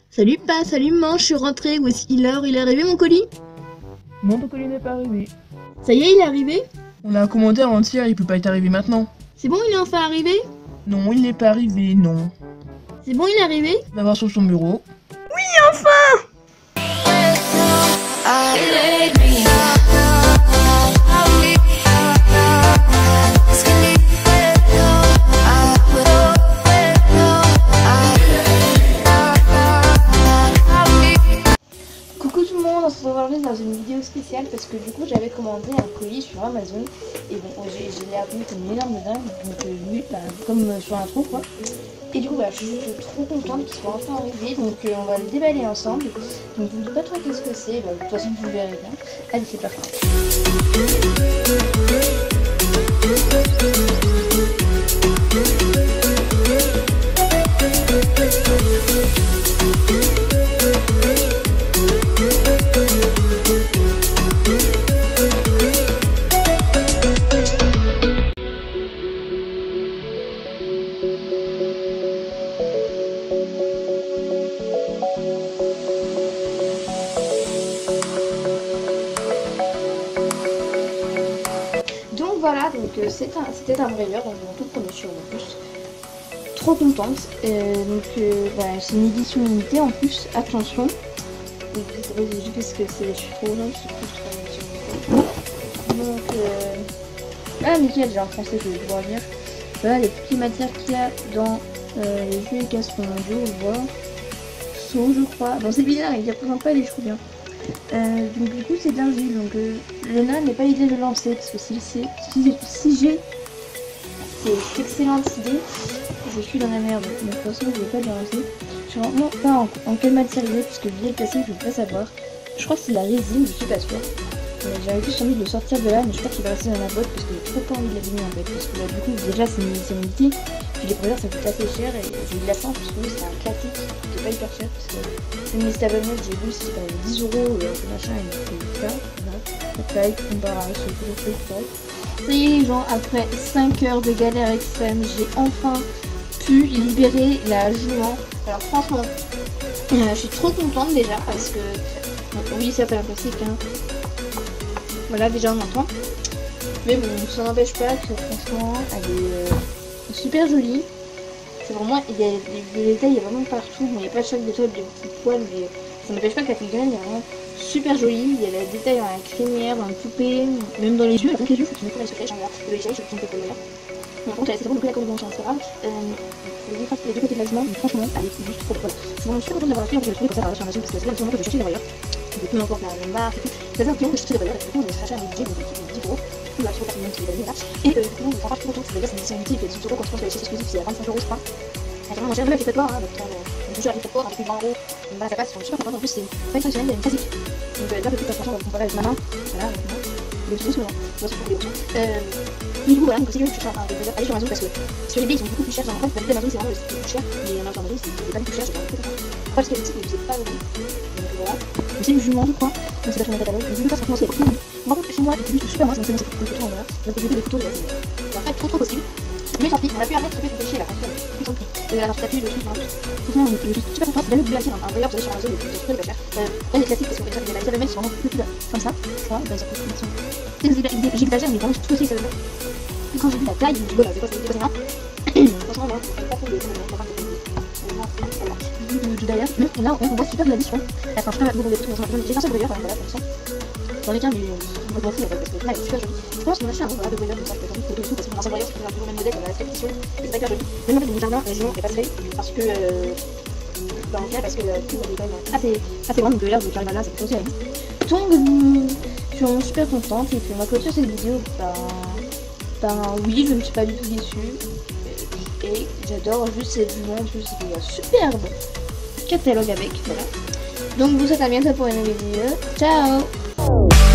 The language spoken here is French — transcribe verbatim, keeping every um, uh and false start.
Salut pas, salut maman, je suis rentrée, où est-ce qu'il est? Il est arrivé mon colis? Non, ton colis n'est pas arrivé. Ça y est, il est arrivé? On l'a commandé avant-hier, il peut pas être arrivé maintenant. C'est bon, il est enfin arrivé? Non, il n'est pas arrivé, non. C'est bon, il est arrivé? Va voir sur son bureau. Oui, enfin! Coucou tout le monde, on se retrouve aujourd'hui dans une vidéo spéciale parce que du coup j'avais commandé un colis sur Amazon et bon j'ai l'ai appelé comme une énorme dingue, donc euh, oui, bah, comme euh, sur l'intro quoi. Et du coup bah, je suis trop contente qu'il soit enfin arrivé, donc euh, on va le déballer ensemble. Donc je ne sais pas trop qu'est-ce que c'est, bah, de toute façon vous le verrez bien. Allez c'est parti. Donc voilà, donc euh, c'était un, un brailleur, donc mon tout premier sur en plus. Trop contente. Euh, donc euh, bah, c'est une édition limitée en plus, attention. Donc juste parce que c'est, je suis trop heureuse, je suis trop une édition limitée. Donc euh, ah nickel, j'ai en français, je vais pouvoir lire. Voilà les petites matières qu'il y a dans euh, les jeux et casserons mondiaux, on voit. Saut je crois. Bon c'est bizarre, il ne représente pas les cheveux bien. Euh, donc du coup c'est de l'argile, donc euh, le nain n'est pas l'idée de le lancer parce que si, si, si j'ai cette excellente idée, je suis dans la merde, mais de toute façon je vais pas le lancer. Je sais vraiment pas en, en quelle matière il est parce que via le plastique je ne peux pas savoir. Je crois que c'est la résine, je suis pas sûre. Euh, J'avais juste envie de le sortir de là, mais je crois qu'il va rester dans la boîte parce que j'ai trop pas envie de l'abîmer en fait. Parce que bah, du coup déjà c'est une édition limitée, puis les brailleurs ça coûte assez cher et j'ai eu de la chance parce que c'est un classique qui est pas hyper cher parce que même les Stablemate j'ai vu c'était quand même dix euros et ce machin et donc ça, voilà. Taille, comparé à ce que je fais, ça y est les gens, après cinq heures de galère extrême, j'ai enfin pu libérer la jument. Alors franchement, euh, je suis trop contente déjà parce que, bon, oui ça fait un classique hein. Voilà déjà on entend. Mais bon ça n'empêche pas que franchement elle est euh, super jolie. C'est vraiment, il y a des détails, il y a vraiment partout. Bon, il n'y a pas chaque détail des petits poils, mais ça n'empêche pas que la figurine est vraiment super jolie. Il y a des détails dans la crinière, dans le poupée, même dans les yeux. Donc les yeux, je me trouve les secrets, j'en ai le je me peu d'ailleurs. Par contre, c'est vraiment beaucoup la combinaison, c'est pas grave. Les deux côtés de la jument, mais franchement, elle est juste trop cool. Je suis vraiment super contente d'avoir fait, je l'ai trouvé comme ça sur Amazon parce que c'est là que je cherchais des brailleurs. Peu importe la marque et tout. C'est là que je cherchais des brailleurs et du coup, je cherchais un budget de dix euros. Là, je trouve que c'est une là. Et euh, du coup, on s'en rend compte, c'est-à-dire c'est une édition limitée, il y a dix euros quand je pense que les chèques exclusifs, c'est à vingt-cinq euros, je crois. C'est vraiment cher, même avec les fêtes hein, donc on touche à les fêtes un peu plus de vingt euros. Voilà, ça passe, je suis super contente. En plus, c'est pas une traditionnelle, il y a une classique. Donc, euh, là, peut-être franchement, on va comparer avec ma main. Voilà, avec moi. Le petit ce moment. Moi, c'est pour les options. Euh, mais du coup, voilà, donc c'est que je suis en train de aller sur Amazon parce que sur eBay, ils sont beaucoup plus chers. Genre, en fait, Amazon, c'est vraiment le plus cher. Mais en Amazon, c'est pas du tout cher, c'est pas du tout cher. Parce que le site, c'est pas vraiment. Donc, voilà. Donc, c'est une jument, je crois. Donc, c'est vachement dans le catalogue. Donc, du coup, franchement, c'est cool. Moi, chez moi, c'est super, moi, c'est une photo en voilà. Donc, j'ai fait des photos, c'est en fait trop trop possible. Mais tant pis, on a pu arrêter de se chier là, plus tant pis. Euh, alors, je t'appuie le truc, hein. Franchement, je suis super contente. Jamais oublié un brailleur, vous savez, sur Amazon, c'est très pas cher. Euh, là, les classiques, parce que les Stablemate, c'est vraiment plus comme ça, je crois. Bah, j'exagère, mais vraiment, tout aussi, ça veut dire. Quand j'ai vu la taille, je me dis, voilà, c'est quoi, c'est quoi, c'est quoi, franchement, moi, c'est pas trop de d'ailleurs, là, on voit super de la vision. Attends, je peux vous montrer des trucs, j'ai un seul brailleur, voilà, comme ça. J'en ai qu'un, mais je m'en fous, parce que là, il est super joli. Je pense qu'on a acheté un bon de brailleur, comme ça, je peux faire une photo dessous, parce que mon ancien brailleur, c'est toujours le même modèle, on a la expédition, et c'est hyper joli. Même en fait, mon jardin, la jument est passerelle, parce que, bah, en final, parce que tout est quand même assez, assez grand, donc là, donc j'arrive là, c'est plutôt aussi. Donc, je suis vraiment super contente, et puis on va clôturer cette vidéo, ben, ben, oui, je ne suis pas du tout déçue, et j'adore juste cette jument, je trouve que c'est superbe. Catalogue avec, voilà. Donc, je vous souhaite à bientôt pour une nouvelle vidéo. Ciao!